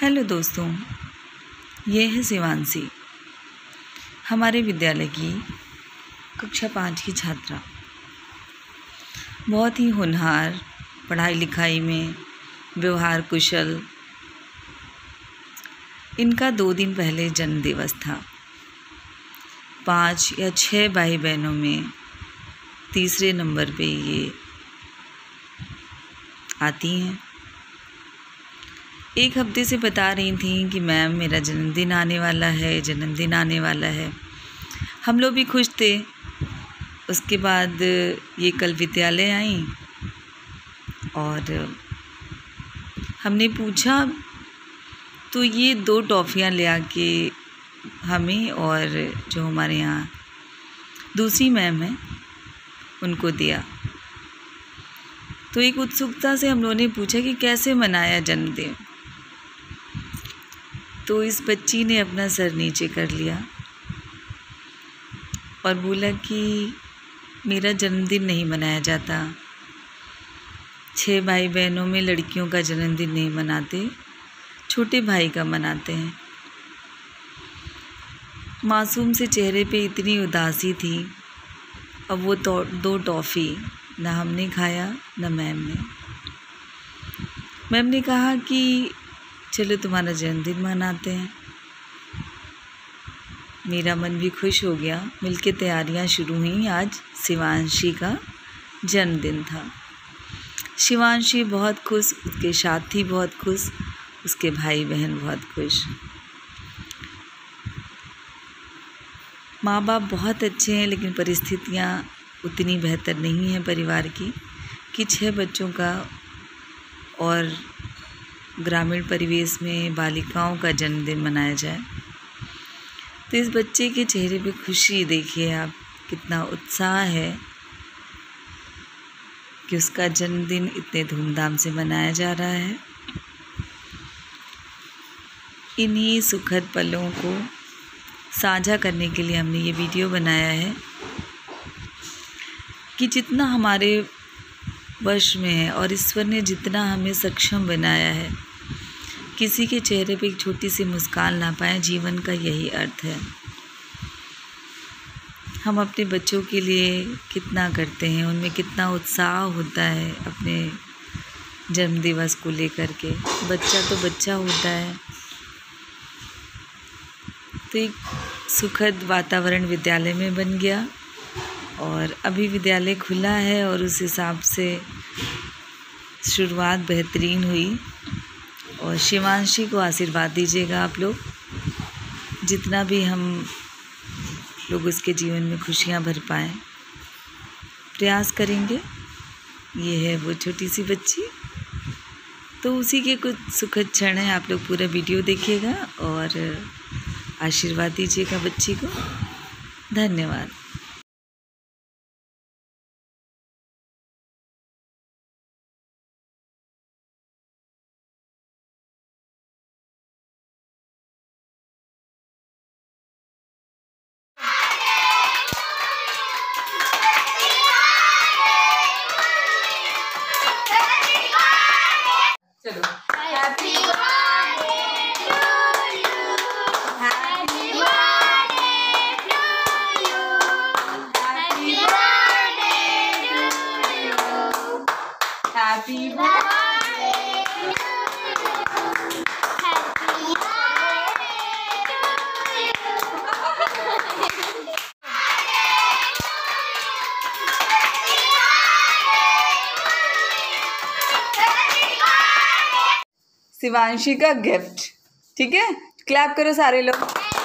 Hello दोस्तों, ये है शिवांशी, हमारे विद्यालय की कक्षा 5 की छात्रा। बहुत ही होनहार, पढ़ाई लिखाई में व्यवहार कुशल। इनका 2 दिन पहले जन्म दिवस था। 5 या 6 भाई बहनों में तीसरे नंबर पे ये आती हैं। एक हफ्ते से बता रही थी कि मैम मेरा जन्मदिन आने वाला है। हम लोग भी खुश थे। उसके बाद ये कल विद्यालय आई और हमने पूछा तो ये 2 टॉफ़ियाँ ले आके हमें और जो हमारे यहाँ दूसरी मैम है उनको दिया। तो एक उत्सुकता से हम लोगों ने पूछा कि कैसे मनाया जन्मदिन। तो इस बच्ची ने अपना सर नीचे कर लिया और बोला कि मेरा जन्मदिन नहीं मनाया जाता। 6 भाई बहनों में लड़कियों का जन्मदिन नहीं मनाते, छोटे भाई का मनाते हैं। मासूम से चेहरे पे इतनी उदासी थी। अब वो 2 टॉफ़ी ना हमने खाया ना मैम ने। मैम ने कहा कि चलो तुम्हारा जन्मदिन मनाते हैं। मेरा मन भी खुश हो गया। मिलके तैयारियां शुरू हुई। आज शिवांशी का जन्मदिन था। शिवांशी बहुत खुश, उसके साथी बहुत खुश, उसके भाई बहन बहुत खुश। माँ बाप बहुत अच्छे हैं, लेकिन परिस्थितियाँ उतनी बेहतर नहीं हैं परिवार की कि 6 बच्चों का और ग्रामीण परिवेश में बालिकाओं का जन्मदिन मनाया जाए। तो इस बच्चे के चेहरे पे खुशी देखिए आप, कितना उत्साह है कि उसका जन्मदिन इतने धूमधाम से मनाया जा रहा है। इन्हीं सुखद पलों को साझा करने के लिए हमने ये वीडियो बनाया है कि जितना हमारे वश में है और ईश्वर ने जितना हमें सक्षम बनाया है, किसी के चेहरे पे एक छोटी सी मुस्कान ला पाए, जीवन का यही अर्थ है। हम अपने बच्चों के लिए कितना करते हैं, उनमें कितना उत्साह होता है अपने जन्मदिवस को लेकर के। बच्चा तो बच्चा होता है। तो एक सुखद वातावरण विद्यालय में बन गया और अभी विद्यालय खुला है और उस हिसाब से शुरुआत बेहतरीन हुई। और शिवांशी को आशीर्वाद दीजिएगा आप लोग, जितना भी हम लोग उसके जीवन में खुशियाँ भर पाएँ, प्रयास करेंगे। ये है वो छोटी सी बच्ची। तो उसी के कुछ सुखद क्षण हैं। आप लोग पूरा वीडियो देखिएगा और आशीर्वाद दीजिएगा बच्ची को। धन्यवाद। चलो happy birthday to you, happy birthday to you, happy birthday to you, happy birthday to you, happy birthday to you. Shivanshi का गिफ्ट, ठीक है? क्लैप करो सारे लोग।